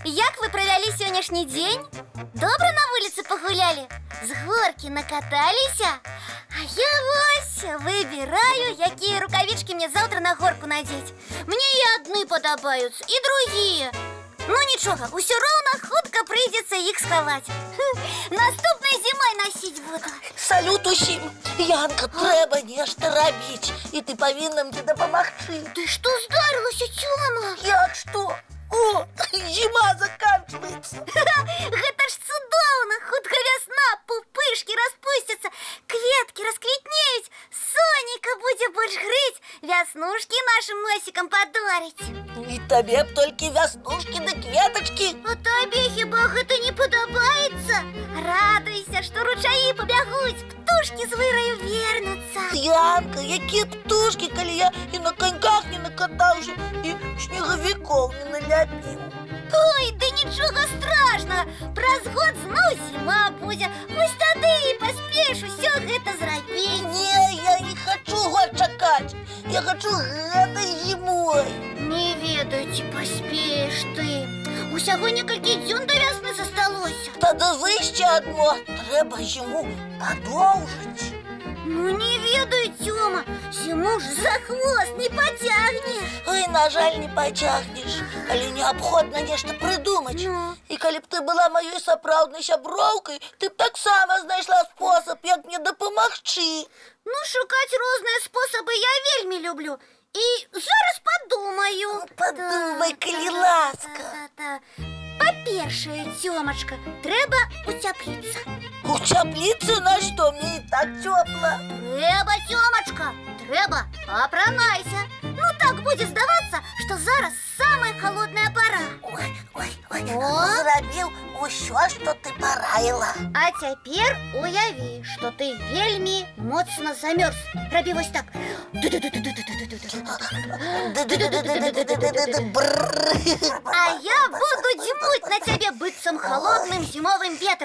Як вы правялі сённяшні дзень? Добра на вуліцы пагулялі? З горкі накаталіся? А я вось выбіраю, якія рукавічкі мне заўтра на горку надзець. Мне і адны падабаюцца, і другія. Ну нічога, усё роўна хутка прыйдзецца іх схаваць. Наступнай зімой насіць буду. Салют усім! Янка, трэба нешта рабіць, і ты павінна мне дапамагчы. Ты што здарылася, Цёма? Як што? О, зіма заканчваецца. Гэта ж цудоўна! Хутка вясна, пупышкі распусцяцца, кветкі расквітнеюць, сонейка будзе больш грыць, вяснушкі нашым носікам падорыць. І табе б толькі вяснушкі ды кветачкі. А табе хіба гэта не падабаецца? Радуйся, што ручаі пабягуць, птушкі з выраю вернуцца. Янка, якія птушкі, калі я і на коньках не накатаўся, і снегавікоў не наляпіў. Ой, да нічога страшнага, праз год зноў зіма будзе. Вось тады і паспееш усё гэта зрабіць. Не, я не хачу год чакаць, я хачу гэтай зімой. Не ведаю, ці паспееш ты. Усяго некалькі дзён да вясны засталося. Тады яшчэ адно, трэба зіму падоўжыць. Ну не ведаю, Цёма, зіму ж за хвост не пацягнеш. Ой, на жаль, не пацягнеш, але неабходна нешта прыдумаць. І калі б ты была маёй сапраўднай сяброўкай, ты б таксама знайшла спосаб, як мне дапамагчы. Ну, шукаць розныя спосабы я вельмі люблю. І зараз падумаю. Падумай, калі ласка. Па-першае, Цёмачка, трэба уцяпліцца. Уцяпліцца на што? Мне і так цёпла. Трэба, Цёмачка, трэба, апранайся. Ну так будзе здавацца, што зараз самая халодная пара. Ой, зрабіў усё, што ты параіла. А цяпер уяві, што ты вельмі моцна замёрз. Рабі вось так. А я буду дзьмуць на цябе быццам халодным зімовым ветрам.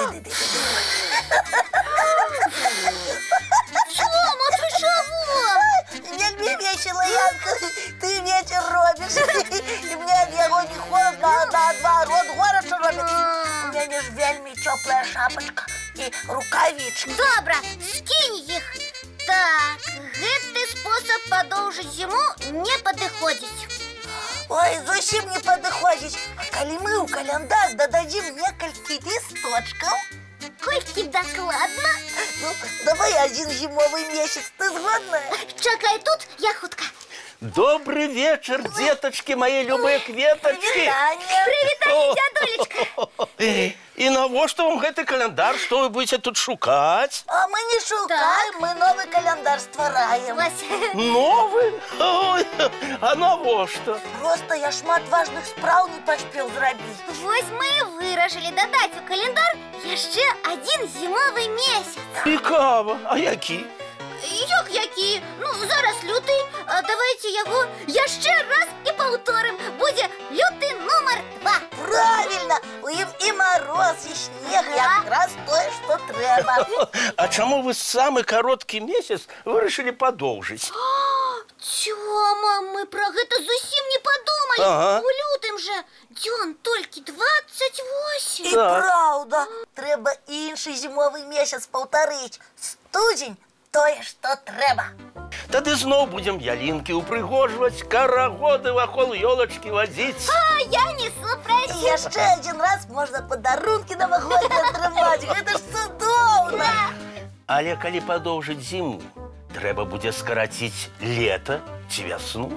Цёма, ты чаго? Вельмі весела, Янка, ты вечер робіш. І мне ад яго не холодно, а наадварот горача робіць. У мяне ж вельмі цёплая шапачка і рукавічкі. Добра, скінь іх. Так, гэты спосаб падоўжыць зіму не падыходзіць. Ой, зусім не падыходзіць. А калі мы ў каляндар дададзім некалькі лісточкаў? Колькі дакладна? Ну, давай адзін зімовы месяц, ты згодная? Чакай тут, я хутка. Добрый вечер, деточки, мои любые кветочки. Привітанне, дядулечка. И навошта вам гэты календар? Что вы будете тут шукать? А мы не шукаем, мы новый календар ствараем. Новый? Ой, а навошта? Просто я шмат важных спраў не паспеў зрабіць. Вось мы і вырашылі дадаць у календар яшчэ адзін зімовы месяц. Цікава, а які? Як які? Ну, зараз люты. А давайте яго яшчэ раз і паўторым. Будзе люты нумар 2. Правильно! У ім і мороз, і снег, якраз тое, што трэба. А чаму вы самы кароткі месяц вырашылі падоўжыць? Цёма, мы пра гэта зусім не падумалі. У лютым жа дзён толькі 28. І праўда, трэба іншы зімовы месяц паўтарыць. Студзень тое, што трэба. Тады зноў будзем ялінкі ўпрыгожваць, карагоды вакол ёлачкі вадзіць. А я не супраць. І яшчэ адзін раз можна падарункі навагоднія атрымаць. Гэта ж цудоўна. Але калі падоўжыць зіму, трэба будзе скараціць лета ці вясну.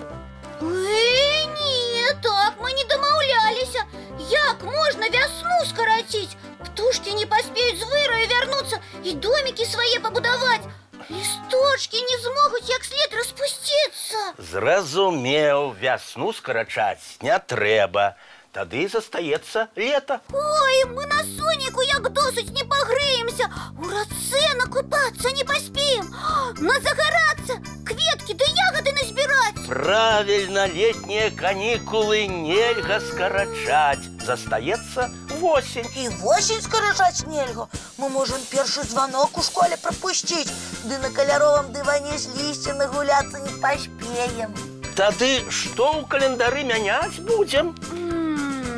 Не, так мы не дамаўляліся. Як можна вясну скараціць? Птушкі не паспеюць з выраю вярнуцца і домікі свае пабудаваць. Лісточкі не змогуць як след распусціцца. Зразумеў, вясну скарачаць не трэба. Тады застаецца лета. Ой, мы на сонейку як досыць не пагрэемся. У рацэ накупацца не паспеем. Назагарацца, кветкі ды ягады назбіраць. Правильно, летнія канікулы нельга скарачаць. Застаецца восень. І восень скарачаць нельга. Мы можам першы званок у школе прапусціць. Ды на каляровым дыване з лісця нагуляцца не паспеем. Тады што ў календары мяняць будзем?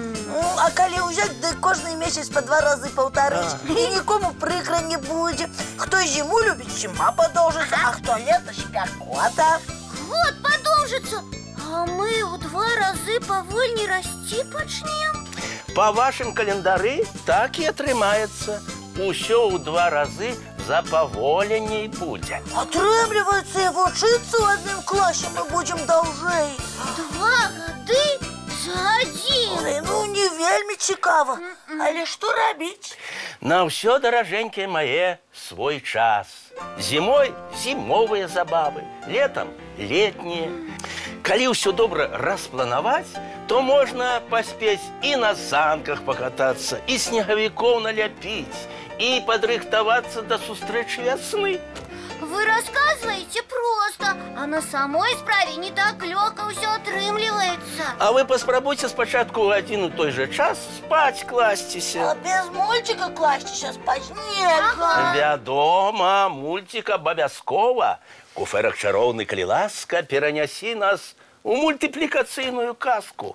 Ну, а коли взять, да каждый месяц по 2 раза повторить. И никому прикро не будет. Кто зиму любит, зима подолжится, а кто лето, спекота. Вот, подолжится. А мы ў 2 разы павольней расці пачнем. По вашим календары так и атрымаецца. Усё ў 2 разы запаволеней будзе. Отрымливается, и учиться в одном классе мы будем должей. 2 гады за 1. Ой, ну не вельми цікаво. Але что робить? На ўсё, даражэнькія мае, свой час. Зимой зимовые забавы, летом летние. Калі ўсё добра распланаваць, то можна паспець і на санках покататься, і снегавікоў наляпіць, и падрыхтавацца до сустрэчы вясны. Вы рассказываете просто, а на самой справе не так лёгка ўсё атрымліваецца. А вы паспрабуйце спачатку ў адзін і той же час спаць класціся. А без мультика класть сейчас спать нельзя. Вядома, мультик абавязкова. Куфэрак чароўны, калі ласка, перанясі нас у мультыплікацыйную казку.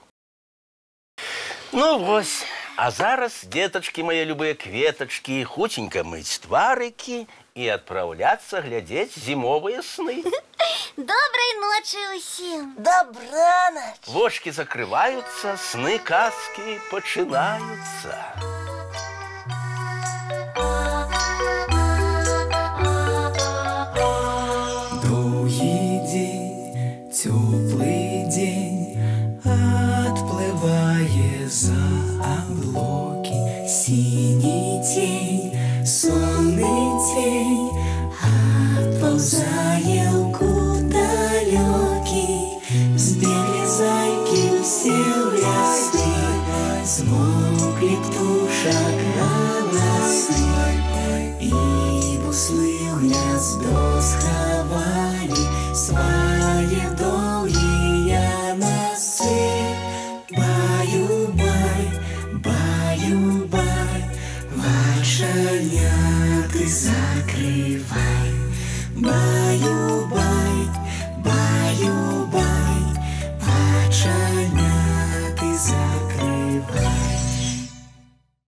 Ну вось, а зараз, деточки мои любые кветочки, хутенько мыть тварыкі и отправляться глядеть зимовые сны. Доброй ночи усім. Добраноч. Вошки закрываются, сны казки починаются. Долгий день, теплый день, отплывая за облаки. Синий тень, сонный тень, отползая в далекий. Сбегли зайки все в лесы, смолкли птушек голосы, и буслы в гнездо сховали свои долгие носы. Баю-бай, баю-бай, вошаняты закрывай. Баю-бай,